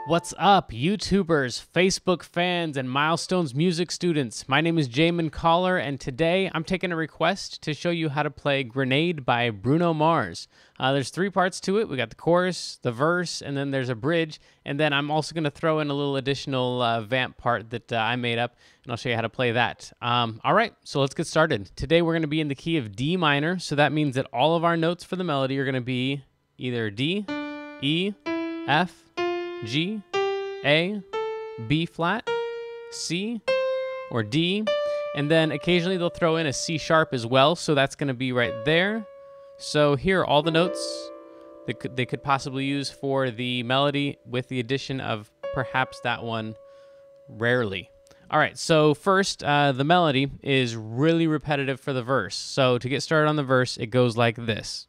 What's up, YouTubers, Facebook fans, and Milestones music students? My name is Jamin Coller, and today I'm taking a request to show you how to play Grenade by Bruno Mars. There's three parts to it. We got the chorus, the verse, and then there's a bridge. And then I'm also going to throw in a little additional vamp part that I made up, and I'll show you how to play that. All right, so let's get started. Today we're going to be in the key of D minor, so that means that all of our notes for the melody are going to be either D, E, F, G, A, B flat, C, or D, and then occasionally they'll throw in a C sharp as well, so that's going to be right there. So here are all the notes that they could possibly use for the melody, with the addition of perhaps that one rarely. All right, so first, the melody is really repetitive for the verse. So to get started on the verse, it goes like this.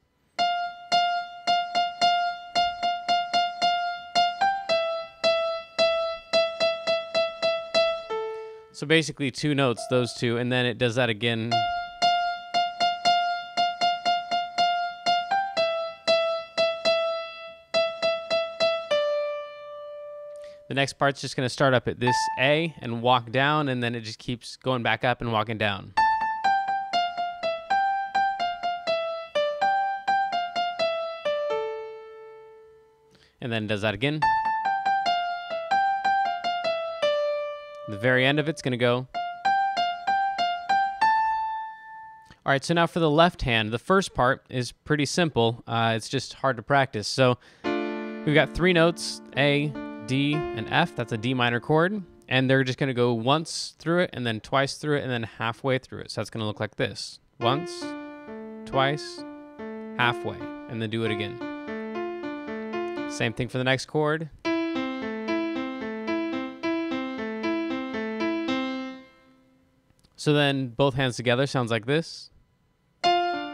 So basically two notes, those two, and then it does that again. The next part's just going to start up at this A and walk down, and then it just keeps going back up and walking down. And then it does that again. The very end of it's going to go. All right, so now for the left hand, the first part is pretty simple. It's just hard to practice. So we've got three notes, A, D, and F. That's a D minor chord. And they're just going to go once through it, and then twice through it, and then halfway through it. So that's going to look like this. Once, twice, halfway, and then do it again. Same thing for the next chord. So then both hands together sounds like this. All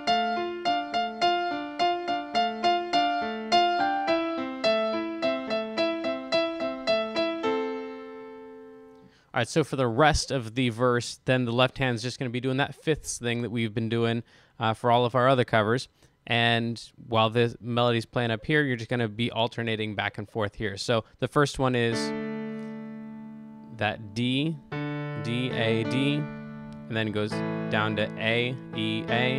right, so for the rest of the verse, then the left hand's just going to be doing that fifths thing that we've been doing for all of our other covers. And while the melody's playing up here, you're just going to be alternating back and forth here. So the first one is that D, D, A, D. And then it goes down to A, E, A.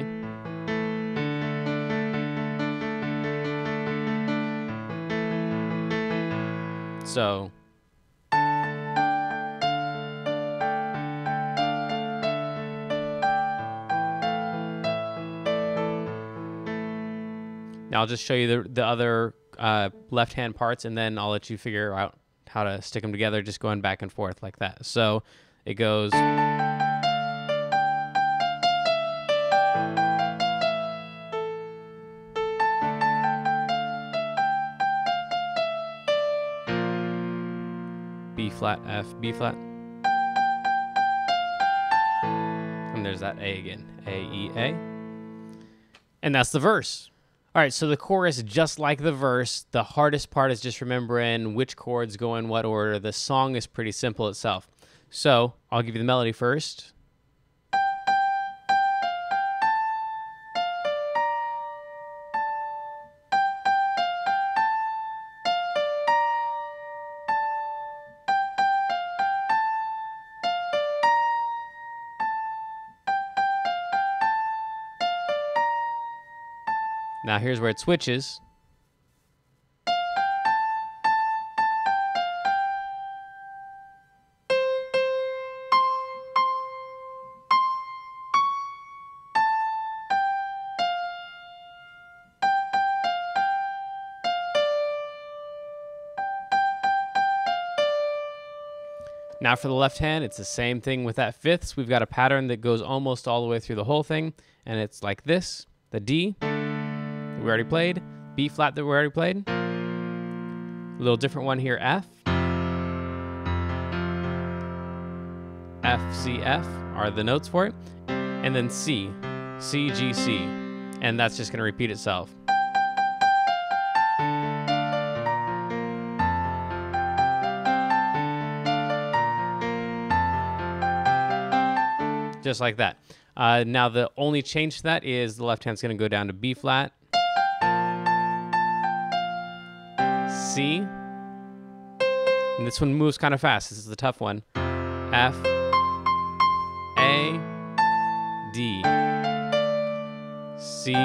So. Now I'll just show you the other left-hand parts, and then I'll let you figure out how to stick them together, just going back and forth like that. So it goes. B flat, F, B flat. And there's that A again, A, E, A. And that's the verse. All right, so the chorus, just like the verse, the hardest part is just remembering which chords go in what order. The song is pretty simple itself. So I'll give you the melody first. Now here's where it switches. Now for the left hand, it's the same thing with that fifths. We've got a pattern that goes almost all the way through the whole thing, and it's like this. The D that we already played, B flat that we already played, a little different one here, F, F, C, F are the notes for it, and then C, C, G, C, and that's just going to repeat itself. Just like that. Now the only change to that is the left hand's going to go down to B flat, C, And this one moves kind of fast. This is the tough one. F, A, D, C,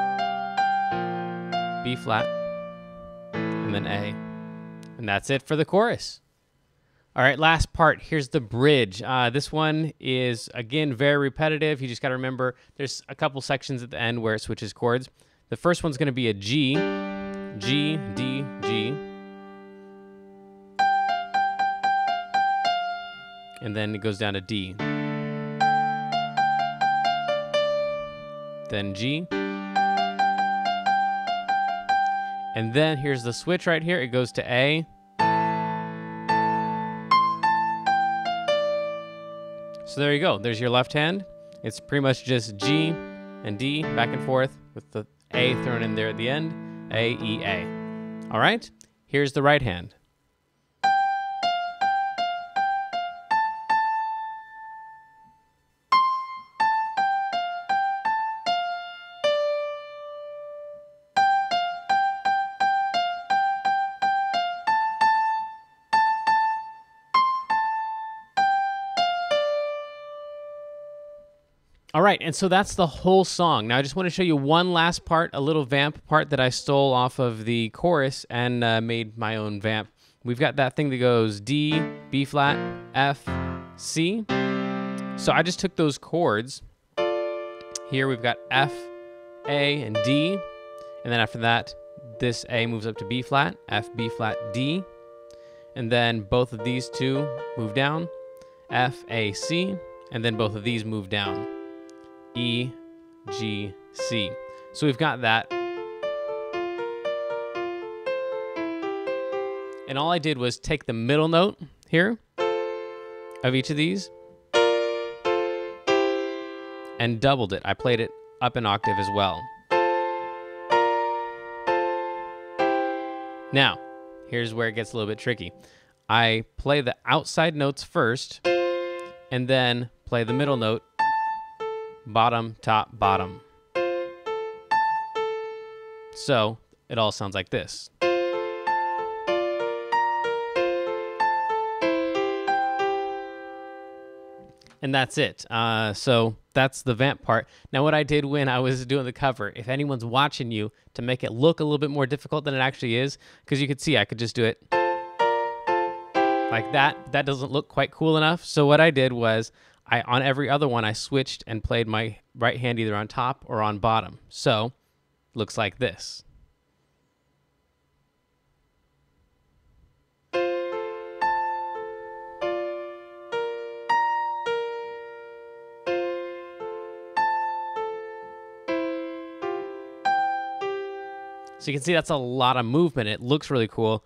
B flat, and then A. And that's it for the chorus. All right, last part. Here's the bridge. This one is, again, very repetitive. You just got to remember there's a couple sections at the end where it switches chords. The first one's going to be a G, G, D, G. And then it goes down to D. Then G. And then here's the switch right here. It goes to A. So there you go. There's your left hand. It's pretty much just G and D back and forth with the A thrown in there at the end. A, E, A. All right? Here's the right hand. All right, and so that's the whole song. Now I just want to show you one last part, a little vamp part that I stole off of the chorus and made my own vamp. We've got that thing that goes D, B flat, F, C. So I just took those chords. Here we've got F, A, and D. And then after that, this A moves up to B flat, F, B flat, D. And then both of these two move down, F, A, C. And then both of these move down. E, G, C. So we've got that. And all I did was take the middle note here of each of these and doubled it. I played it up an octave as well. Now, here's where it gets a little bit tricky. I play the outside notes first and then play the middle note. Bottom, top, bottom. So it all sounds like this. And that's it. So that's the vamp part. Now what I did when I was doing the cover, if anyone's watching you, to make it look a little bit more difficult than it actually is, because you could see I could just do it like that. That doesn't look quite cool enough. So what I did was, on every other one, I switched and played my right hand either on top or on bottom. So, looks like this. So you can see that's a lot of movement. It looks really cool.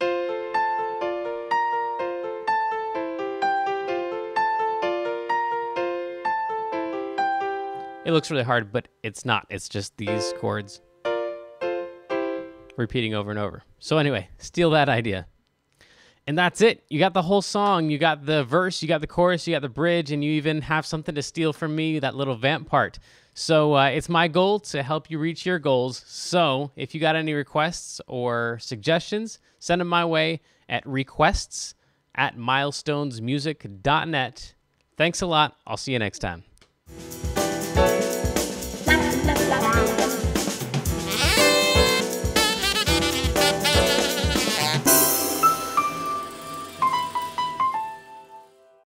It looks really hard, but it's not. It's just these chords repeating over and over. So anyway, steal that idea. And that's it. You got the whole song. You got the verse, you got the chorus, you got the bridge, and you even have something to steal from me, that little vamp part. So it's my goal to help you reach your goals. So if you got any requests or suggestions, send them my way at requests@milestonesmusic.net. Thanks a lot. I'll see you next time.